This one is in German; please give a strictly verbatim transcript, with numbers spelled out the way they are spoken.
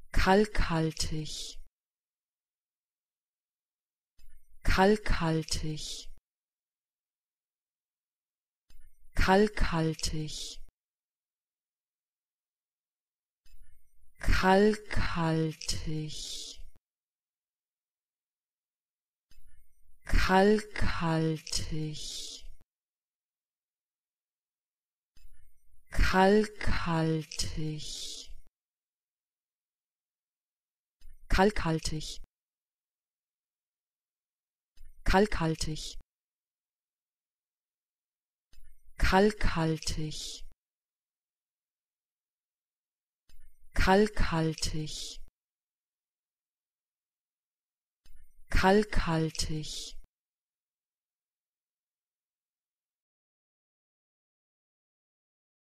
kalkhaltig, kalkhaltig, kalkhaltig, kalkhaltig, kalkhaltig, kalkhaltig, kalkhaltig, kalkhaltig, kalkhaltig, kalkhaltig, kalkhaltig,